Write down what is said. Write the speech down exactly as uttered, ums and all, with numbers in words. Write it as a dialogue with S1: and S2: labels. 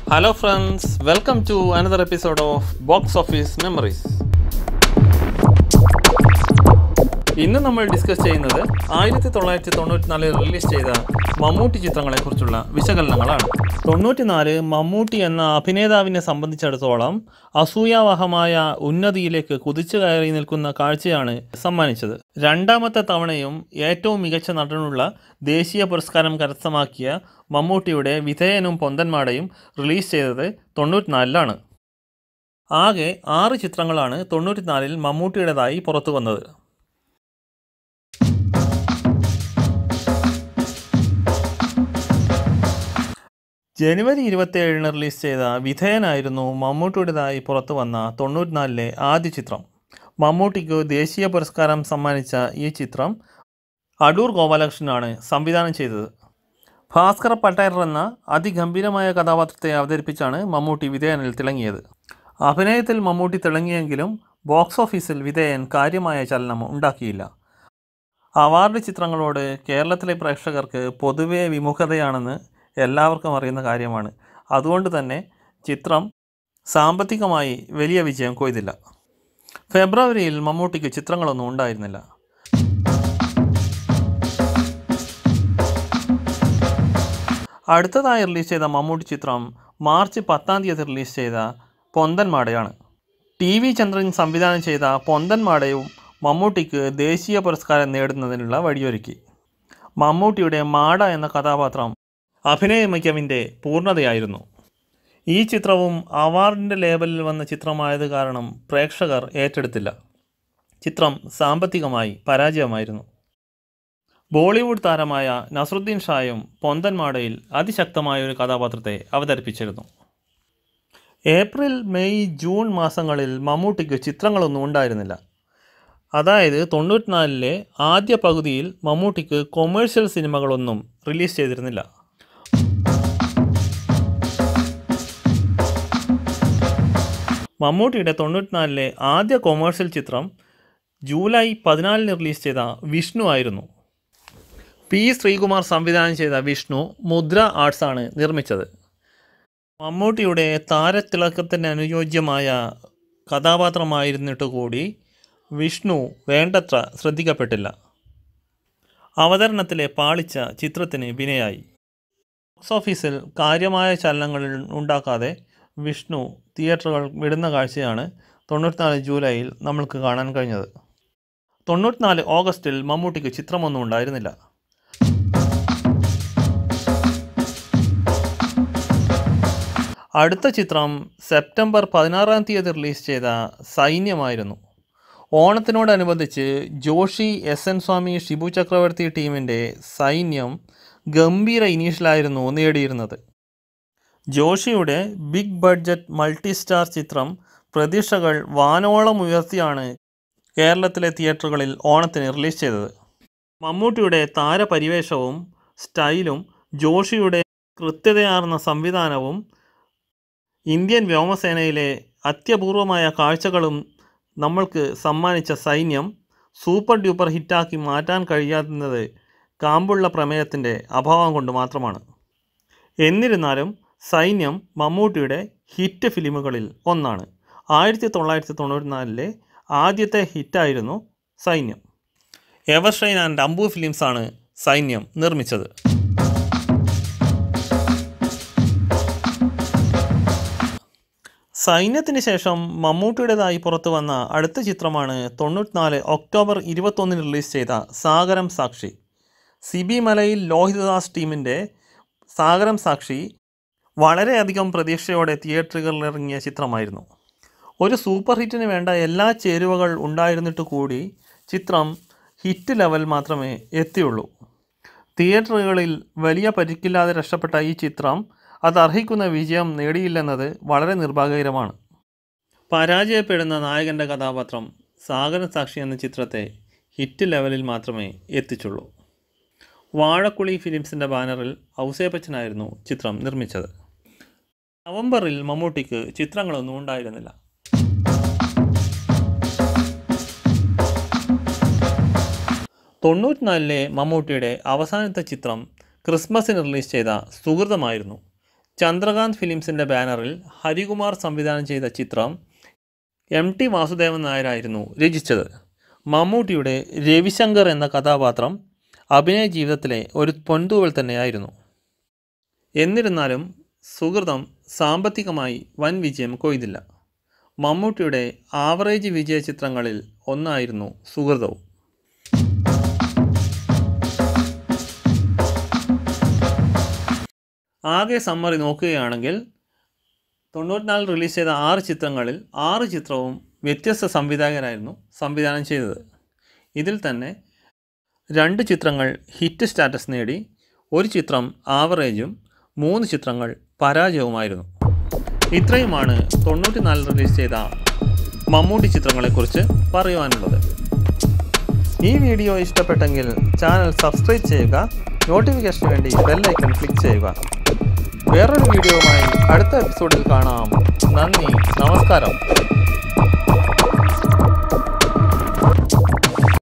S1: Hello friends, welcome to another episode of Box Office Memories. ഇന്ന് നമ്മൾ discuss ചെയ്യുന്നത് ആയിരത്തി തൊള്ളായിരത്തി തൊണ്ണൂറ്റി നാലിൽ റിലീസ് ചെയ്ത മമ്മൂട്ടി ചിത്രങ്ങളെക്കുറിച്ചുള്ള വിശകലനങ്ങളാണ്. തൊണ്ണൂറ്റിനാല് മമ്മൂട്ടി എന്ന അഭിനേതാവിനെ സംബന്ധിച്ചിടത്തോളം അസൂയാവഹമായ ഉന്നതിയിലേക്ക് കുതിച്ചു കയറി നിൽക്കുന്ന കാഴ്ചയാണ് സമ്മാനിച്ചത്. രണ്ടാമത്തെ തവണയും ഏറ്റവും മികച്ച നടനുള്ള ദേശീയ പുരസ്കാരം കരസ്ഥമാക്കിയ മമ്മൂട്ടിയുടെ വിധേയനും പൊന്തന്മാടയും റിലീസ് ചെയ്തത് തൊണ്ണൂറ്റിനാലിലാണ്. ആകെ ആറ് ചിത്രങ്ങളാണ് തൊണ്ണൂറ്റിനാലിൽ മമ്മൂട്ടിയുടേതായി പുറത്തു വന്നത്. ജനുവരി ഇരുപത്തിയേഴിന് റിലീസ് ചെയ്ത വിധേയനായിരുന്നു മമ്മൂട്ടിയുടേതായി പുറത്തു വന്ന തൊണ്ണൂറ്റിനാലിലെ ആദ്യ ചിത്രം. മമ്മൂട്ടിക്ക് ദേശീയ പുരസ്കാരം സമ്മാനിച്ച ഈ ചിത്രം അടൂർ ഗോപാലകൃഷ്ണനാണ് സംവിധാനം ചെയ്തത്. ഭാസ്കർ പട്ടേർ എന്ന അതിഗംഭീരമായ കഥാപാത്രത്തെ അവതരിപ്പിച്ചാണ് മമ്മൂട്ടി വിധേയനിൽ തിളങ്ങിയത്. അഭിനയത്തിൽ മമ്മൂട്ടി തിളങ്ങിയെങ്കിലും ബോക്സ് ഓഫീസിൽ വിധേയൻ കാര്യമായ ചലനം ഉണ്ടാക്കിയില്ല. അവാർഡ് ചിത്രങ്ങളോട് കേരളത്തിലെ പ്രേക്ഷകർക്ക് പൊതുവെ വിമുഖതയാണെന്ന് എല്ലാവർക്കും അറിയുന്ന കാര്യമാണ്. അതുകൊണ്ട് തന്നെ ചിത്രം സാമ്പത്തികമായി വലിയ വിജയം കൊയ്തില്ല. ഫെബ്രുവരിയിൽ മമ്മൂട്ടിക്ക് ചിത്രങ്ങളൊന്നും ഉണ്ടായിരുന്നില്ല. അടുത്തതായി റിലീസ് ചെയ്ത മമ്മൂട്ടി ചിത്രം മാർച്ച് പത്താം തീയതി റിലീസ് ചെയ്ത പൊന്തന്മാടയാണ്. ടി വി ചന്ദ്രൻ സംവിധാനം ചെയ്ത പൊന്തന്മാടയും മമ്മൂട്ടിക്ക് ദേശീയ പുരസ്കാരം നേടുന്നതിനുള്ള വഴിയൊരുക്കി. മമ്മൂട്ടിയുടെ മാട എന്ന കഥാപാത്രം അഭിനയ മികവിൻ്റെ പൂർണ്ണതയായിരുന്നു. ഈ ചിത്രവും അവാർഡിൻ്റെ ലേബലിൽ വന്ന ചിത്രമായത് കാരണം പ്രേക്ഷകർ ഏറ്റെടുത്തില്ല. ചിത്രം സാമ്പത്തികമായി പരാജയമായിരുന്നു. ബോളിവുഡ് താരമായ നസറുദ്ദീൻ ഷായും പൊന്തന്മാടയിൽ അതിശക്തമായ ഒരു കഥാപാത്രത്തെ അവതരിപ്പിച്ചിരുന്നു. ഏപ്രിൽ മെയ് ജൂൺ മാസങ്ങളിൽ മമ്മൂട്ടിക്ക് ചിത്രങ്ങളൊന്നും ഉണ്ടായിരുന്നില്ല. അതായത് തൊണ്ണൂറ്റിനാലിലെ ആദ്യ പകുതിയിൽ മമ്മൂട്ടിക്ക് കൊമേഴ്ഷ്യൽ സിനിമകളൊന്നും റിലീസ് ചെയ്തിരുന്നില്ല. മമ്മൂട്ടിയുടെ തൊണ്ണൂറ്റിനാലിലെ ആദ്യ കൊമേഴ്ഷ്യൽ ചിത്രം ജൂലൈ പതിനാലിന് റിലീസ് ചെയ്ത വിഷ്ണു ആയിരുന്നു. പി ശ്രീകുമാർ സംവിധാനം ചെയ്ത വിഷ്ണു മുദ്ര ആർട്സാണ് നിർമ്മിച്ചത്. മമ്മൂട്ടിയുടെ താരത്തിളക്കത്തിന് അനുയോജ്യമായ കഥാപാത്രമായിരുന്നിട്ട് കൂടി വിഷ്ണു വേണ്ടത്ര ശ്രദ്ധിക്കപ്പെട്ടില്ല. അവതരണത്തിലെ പാളിച്ച ചിത്രത്തിന് വിനയായി. ബോക്സ് ഓഫീസിൽ കാര്യമായ ചലനങ്ങൾ ഉണ്ടാക്കാതെ വിഷ്ണു തിയേറ്ററുകൾ വിടുന്ന കാഴ്ചയാണ് തൊണ്ണൂറ്റിനാല് ജൂലൈയിൽ നമ്മൾക്ക് കാണാൻ കഴിഞ്ഞത്. തൊണ്ണൂറ്റിനാല് ഓഗസ്റ്റിൽ മമ്മൂട്ടിക്ക് ചിത്രമൊന്നും ഉണ്ടായിരുന്നില്ല. അടുത്ത ചിത്രം സെപ്റ്റംബർ പതിനാറാം തീയതി റിലീസ് ചെയ്ത സൈന്യമായിരുന്നു. ഓണത്തിനോടനുബന്ധിച്ച് ജോഷി, എസ് എൻ സ്വാമി, ഷിബു ചക്രവർത്തി ടീമിൻ്റെ സൈന്യം ഗംഭീര ഇനീഷ്യലായിരുന്നു നേടിയിരുന്നത്. ജോഷിയുടെ ബിഗ് ബഡ്ജറ്റ് മൾട്ടി സ്റ്റാർ ചിത്രം പ്രതീക്ഷകൾ വാനോളം ഉയർത്തിയാണ് കേരളത്തിലെ തിയേറ്ററുകളിൽ ഓണത്തിന് റിലീസ് ചെയ്തത്. മമ്മൂട്ടിയുടെ താരപരിവേഷവും സ്റ്റൈലും ജോഷിയുടെ കൃത്യതയാർന്ന സംവിധാനവും ഇന്ത്യൻ വ്യോമസേനയിലെ അത്യപൂർവമായ കാഴ്ചകളും നമ്മൾക്ക് സമ്മാനിച്ച സൈന്യം സൂപ്പർ ഡ്യൂപ്പർ ഹിറ്റാക്കി മാറ്റാൻ കഴിയാവുന്നത് കാമ്പുള്ള പ്രമേയത്തിൻ്റെ അഭാവം കൊണ്ട് മാത്രമാണ്. എന്നിരുന്നാലും സൈന്യം മമ്മൂട്ടിയുടെ ഹിറ്റ് ഫിലിമുകളിൽ ഒന്നാണ്. ആയിരത്തി തൊള്ളായിരത്തി തൊണ്ണൂറ്റിനാലിലെ ആദ്യത്തെ ഹിറ്റായിരുന്നു സൈന്യം. എവർഷൈൻ ആൻഡ് അംബു ഫിലിംസാണ് സൈന്യം നിർമ്മിച്ചത്. സൈന്യത്തിന് ശേഷം മമ്മൂട്ടിയുടേതായി പുറത്തു വന്ന അടുത്ത ചിത്രമാണ് തൊണ്ണൂറ്റിനാല് ഒക്ടോബർ ഇരുപത്തൊന്നിന് റിലീസ് ചെയ്ത സാഗരം സാക്ഷി. സിബി മലയിൽ ലോഹിതദാസ് ടീമിൻ്റെ സാഗരം സാക്ഷി വളരെയധികം പ്രതീക്ഷയോടെ തിയേറ്ററുകളിൽ ഇറങ്ങിയ ചിത്രമായിരുന്നു. ഒരു സൂപ്പർ ഹിറ്റിന് വേണ്ട എല്ലാ ചേരുവകൾ ഉണ്ടായിരുന്നിട്ട് കൂടി ചിത്രം ഹിറ്റ് ലെവൽ മാത്രമേ എത്തിയുള്ളൂ. തിയേറ്ററുകളിൽ വലിയ പരിക്കില്ലാതെ രക്ഷപ്പെട്ട ഈ ചിത്രം അത് അർഹിക്കുന്ന വിജയം നേടിയില്ലെന്നത് വളരെ നിർഭാഗ്യകരമാണ്. പരാജയപ്പെടുന്ന നായകൻ്റെ കഥാപാത്രം സാഗരം സാക്ഷി എന്ന ചിത്രത്തെ ഹിറ്റ് ലെവലിൽ മാത്രമേ എത്തിച്ചുള്ളൂ. വാഴക്കുളി ഫിലിംസിൻ്റെ ബാനറിൽ ഔസേപ്പച്ചനായിരുന്നു ചിത്രം നിർമ്മിച്ചത്. നവംബറിൽ മമ്മൂട്ടിക്ക് ചിത്രങ്ങളൊന്നും ഉണ്ടായിരുന്നില്ല. തൊണ്ണൂറ്റിനാലിലെ മമ്മൂട്ടിയുടെ അവസാനത്തെ ചിത്രം ക്രിസ്മസിന് റിലീസ് ചെയ്ത സുഹൃതമായിരുന്നു. ചന്ദ്രകാന്ത് ഫിലിംസിൻ്റെ ബാനറിൽ ഹരികുമാർ സംവിധാനം ചെയ്ത ചിത്രം എം ടി വാസുദേവൻ നായരായിരുന്നു രചിച്ചത്. മമ്മൂട്ടിയുടെ രവിശങ്കർ എന്ന കഥാപാത്രം അഭിനയ ജീവിതത്തിലെ ഒരു പൊൻതൂവൽ തന്നെയായിരുന്നു. എന്നിരുന്നാലും സുഹൃതം സാമ്പത്തികമായി വൻ വിജയം കൊയ്തില്ല. മമ്മൂട്ടിയുടെ ആവറേജ് വിജയ ചിത്രങ്ങളിൽ ഒന്നായിരുന്നു സുഹൃതവും. ആകെ സമ്മറി നോക്കുകയാണെങ്കിൽ തൊണ്ണൂറ്റിനാലിൽ റിലീസ് ചെയ്ത ആറ് ചിത്രങ്ങളിൽ ആറ് ചിത്രവും വ്യത്യസ്ത സംവിധായകരായിരുന്നു സംവിധാനം ചെയ്തത്. ഇതിൽ തന്നെ രണ്ട് ചിത്രങ്ങൾ ഹിറ്റ് സ്റ്റാറ്റസ് നേടി, ഒരു ചിത്രം ആവറേജും മൂന്ന് ചിത്രങ്ങൾ പരാജയവുമായിരുന്നു. ഇത്രയുമാണ് തൊണ്ണൂറ്റിനാലിൽ റിലീസ് ചെയ്ത മമ്മൂട്ടി ചിത്രങ്ങളെക്കുറിച്ച് പറയുവാനുള്ളത്. ഈ വീഡിയോ ഇഷ്ടപ്പെട്ടെങ്കിൽ ചാനൽ സബ്സ്ക്രൈബ് ചെയ്യുക, നോട്ടിഫിക്കേഷന് വേണ്ടി ബെൽ ഐക്കൺ ക്ലിക്ക് ചെയ്യുക. വേറൊരു വീഡിയോയുമായി അടുത്ത എപ്പിസോഡിൽ കാണാം. നന്ദി, നമസ്കാരം.